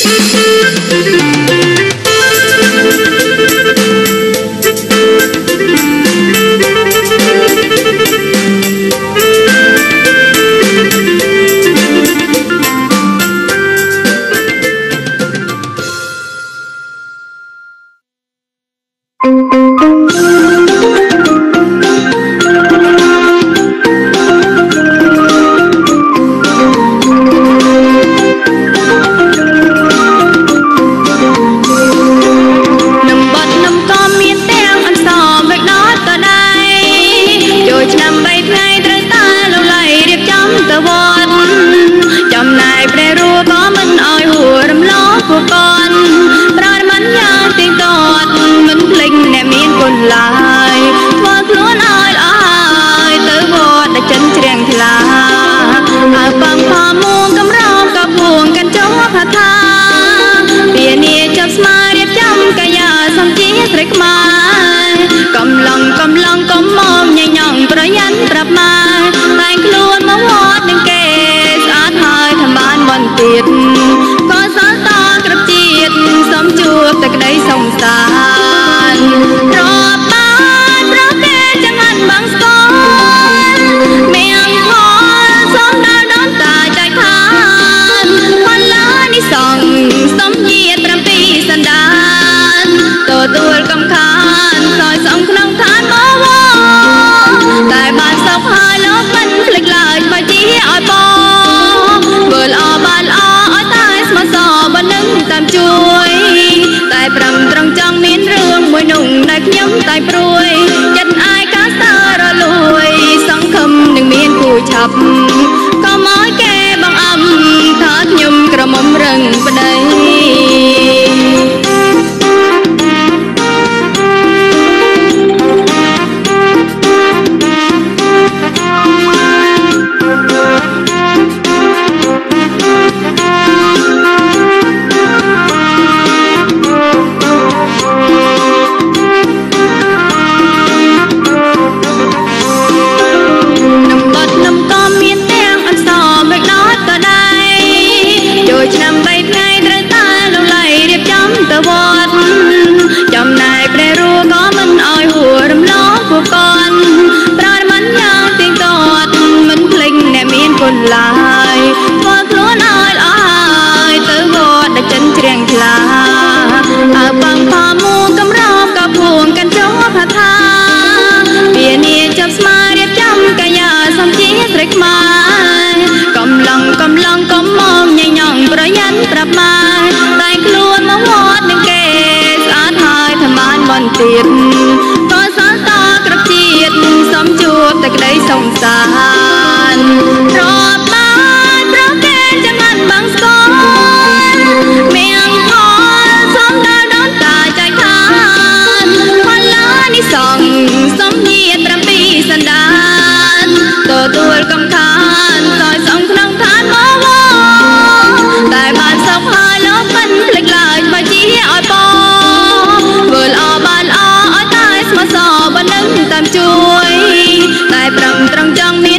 ជួយតែប្រំត្រង់ចង់មាន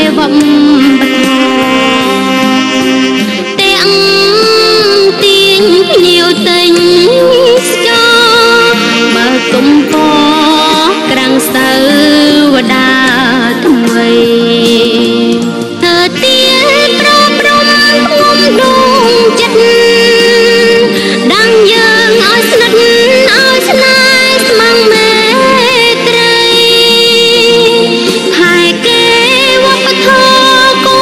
វប្បធម៌ទាំងទាញភ្ញៀវទិញស្គរបើគុំពក្រាំងសៅវតាថ្មីធ្វើទៀនប្រព្រំងំដងចិត្តដាំងយើងឲ្យស្និទ្ធឲ្យស្នេហ៍ស្មងមេត្រីថែគេវប្បធម៌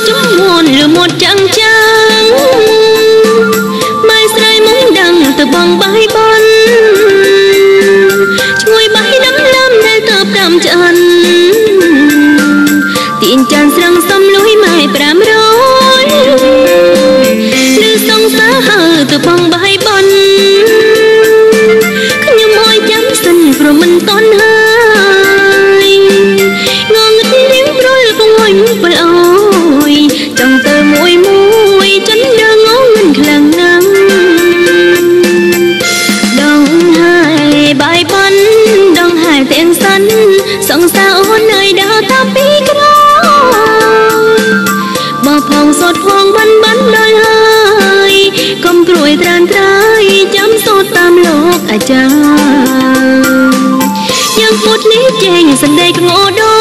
chúng buồn lừa một trăng trắng mai say muốn đằng từ bằng bãi bắn chui bãi đắm lâm để tập đam chân tiền tràn răng xăm lối mai pram rối lư sông xa hờ từ bằng bãi bắn như môi chấm xanh rồi mình tôn hơi ngon ngất tiếng rồi bông hồi muốn bờ ôi trong tơ môi môi chân đang ngó ngân khlang nắng đông hai bài bắn đông hai tiếng sắn song sao nơi đã ta biết đó bờ phòng sốt phong bắn bắn đôi hơi cầm cùi tràn trái chấm sốt tam lộc à cha nhưng phút lý chênh sân đây ngõ đó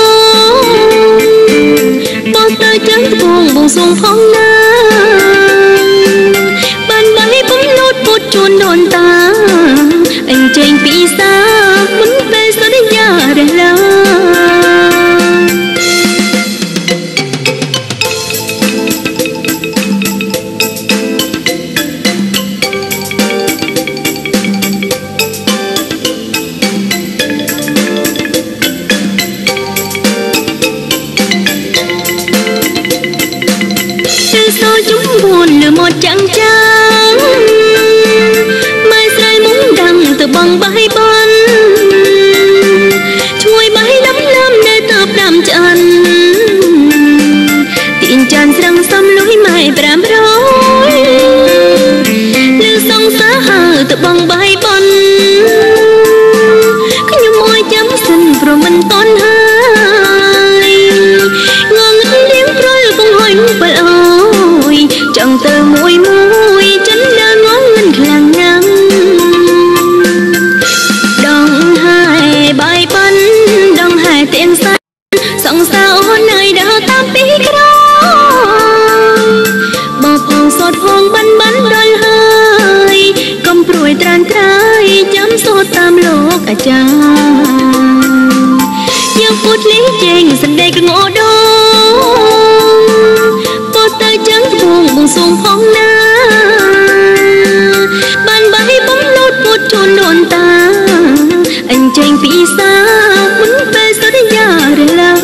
bao tay trắng buông buông xuống phong nắng bàn bãi bấm lót phút chôn đồn ta anh chênh bị xa muốn về sao đến nhà để lo buồn lừa một trăng trắng mai say muốn đằng từ bằng bãi bắn chui bãi đắm lâm để tập đam chân tiền tràn răng xăm lối mai pram rối lư sông xa hờ từ bằng bãi bắn cứ như môi chấm xanh rồi mình tôn hơi ngon ngất tiếng rồi bông hồi muốn bờ ôi trong tơ môi môi chân đang ngó ngân khlang nắng đông hai bài bắn đông hai tiếng sắn song sao nơi đã ta biết đó bờ phòng sốt phong bắn bắn đôi hơi cầm cùi tràn trái chấm sốt tam lộc à cha nhưng phút lý chênh sân đây ngõ đó tay trắng buông buông xuống phong na bàn bãi bấm lót phút chôn đồn ta anh chênh bị xa muốn về sao đến nhà để lo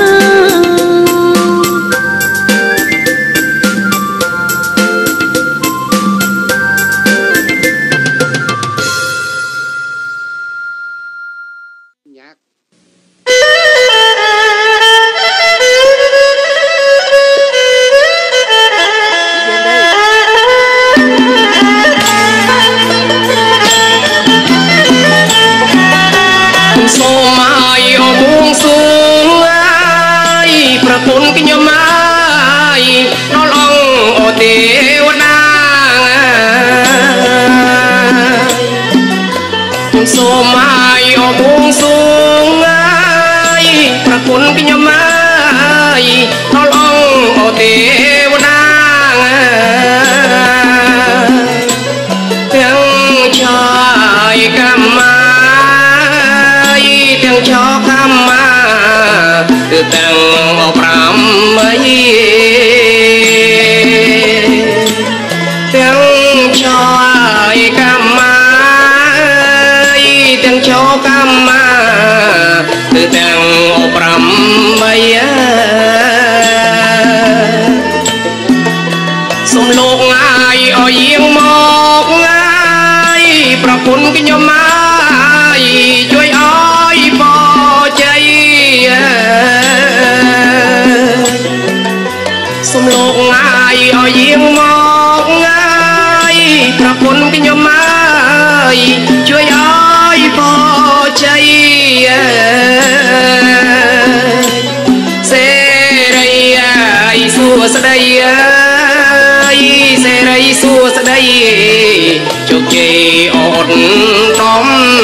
chúc chị ổn tóm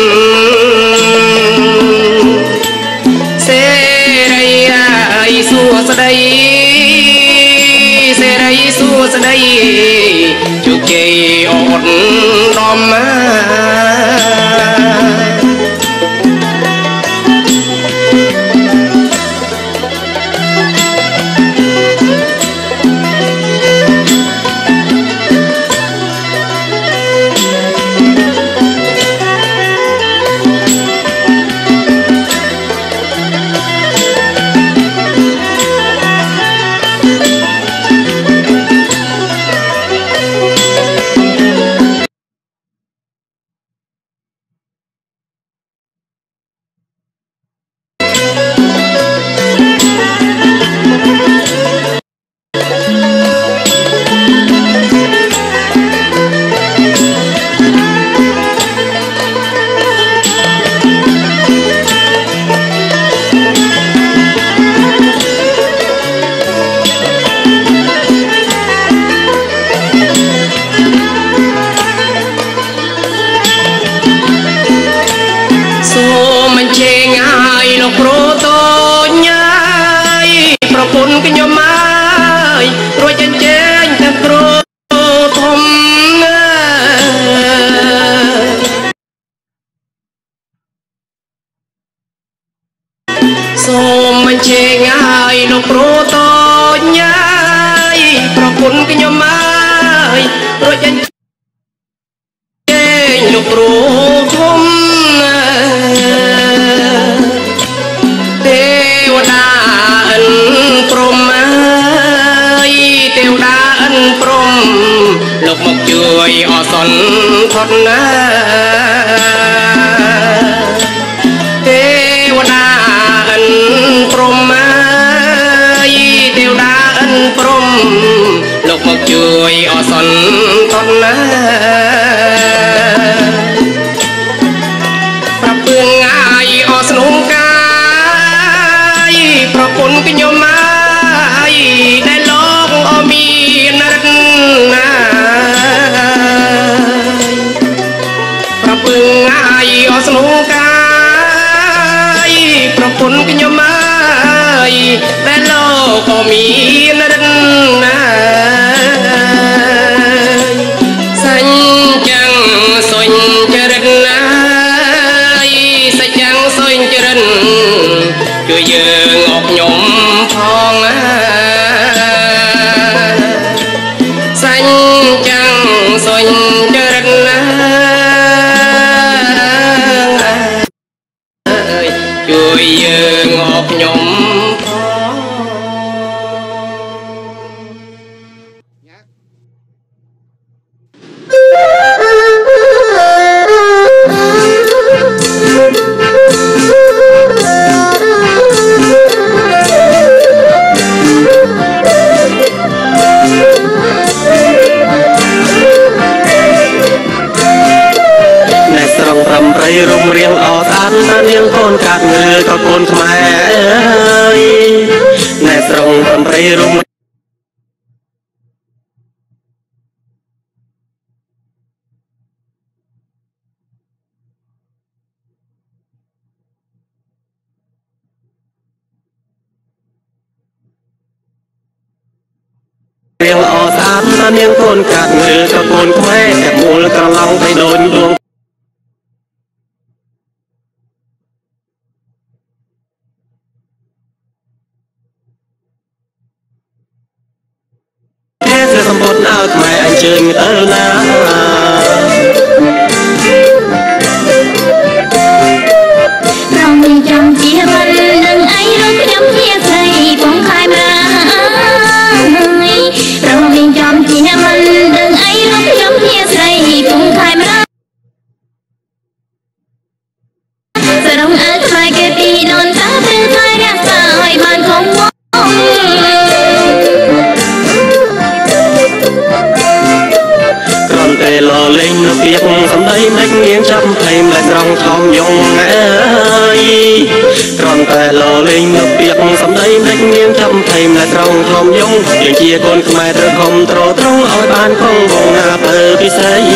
xe đây ai xua ra đây xe đây xua ra đây chúc chị ổn tóm ดนะเทวดาอันพรหมเทวดาอันพรหมลูกមកជួយអសន្តណាប្រពឿងងាយអស្នងកាយប្រពន្ធខ្ញុំមកដែលលោកអមានរិទ្ធណាប្រពឿងងាយអស្នងកាយប្រពន្ធខ្ញុំមកដែលលោកអមានរិទ្ធណាសាញ់ចាំងសុញចរិតណាសាច់ចាំងសុញចរិតជួយយើងអកខ្ញុំផងសាញ់ចាំងសុញចរិតណាជួយយើងអកខ្ញុំរំរៀងអត់អាននាងកូនកាត់ងើក៏កូនខ្មែរណែស្រងកំព្រៃរំរៀងអត់អាននាងកូនកាត់ងើក៏កូនខ្មែរតែមូលក្រឡងទៅដូចដួងសម្ពុតអើខ្មែរអញ្ជើញទៅណាប្រងនឹងចាំជាមិននឹងអីលោកខ្ញុំជាស្រីបងខែប្រាប្រងនឹងចាំជាមិននឹងអីលោកខ្ញុំជាស្រីបងខែប្រាសរងអើខ្លាយគេពីដូនតាព្រឹងថែរក្សាឲ្យបានគង់វង្សតែលលេងនៅពីកសម្ដីមិនងៀងចាប់ផ្លេមលែស្រងថងយងអើយគ្រាន់តែលលេងនៅពីកសម្ដីមិនងៀងចាប់ផ្លេមលែស្រងថងយងយើងជាកូនខ្មែរត្រូវខំត្រត្រង់ឲ្យបានគង់វងណាពើពិសេស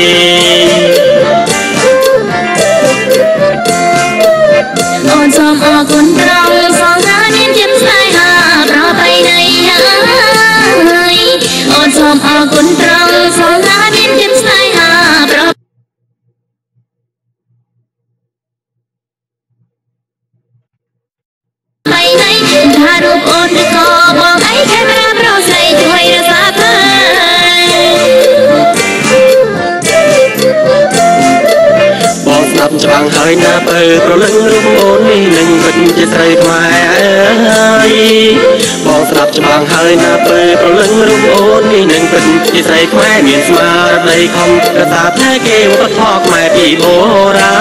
អូនសូមអរគុណត្រង់សងថាមានចិត្តស្នេហាប្រពៃណីហើយអូនសូមអរគុណត្រង់សងថាមានចិត្តស្នេហាប្រពៃណីថារូបអូនឬក៏បងអីខេមរាប្រុសស្រីជួយរក្សាទៅបងស្ដាប់ច្បាំងហើយណាបើប្រលឹងរូបអូននេះនឹងពិតជាស្រីខ្មែរអើយបងស្ដាប់ច្បាំងហើយណាបើប្រលឹងរូបអូននេះនឹងពិតជាស្រីខ្មែរមានស្មារតីខំរក្សាថែគេវប្បធម៌ខ្មែរពីបុរា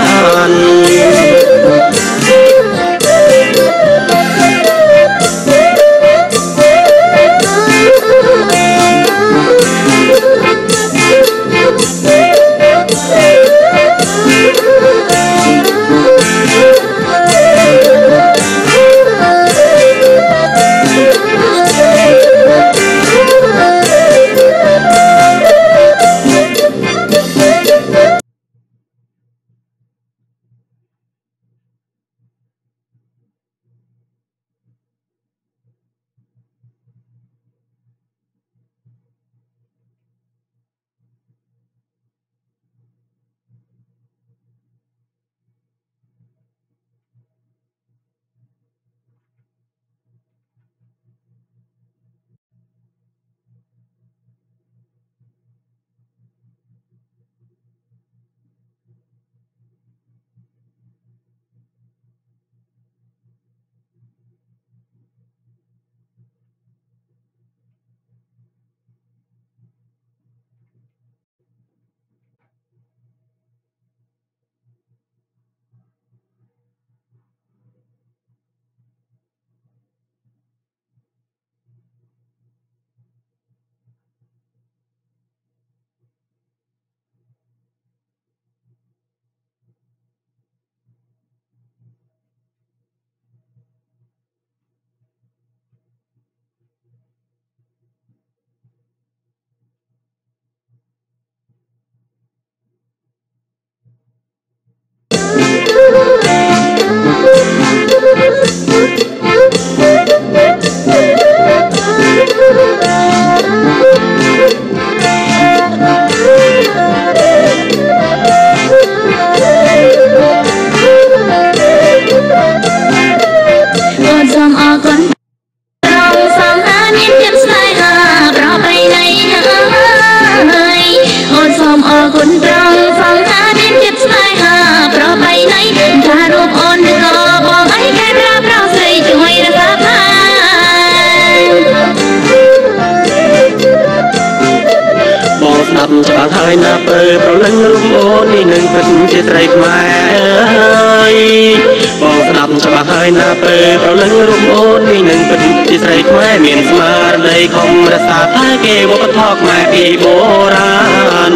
ដាប់ច្បាស់ហើយណាពើប្រលឹងរូបអូននេះនឹងពិតជាស្រីខ្មែរបងស្ដាប់ច្បាស់ហើយណាពើប្រលឹងរូបអូននេះនឹងពិតជាស្រីខ្មែរមានស្មារតីខំរក្សាថែគេវប្បធម៌ខ្មែរពីបុរាណ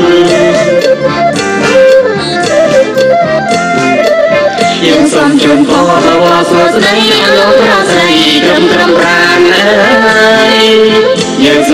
យើងសូមជូនពរបវរសួស្តីអលោករាស្រីក្រុមប្រានយើង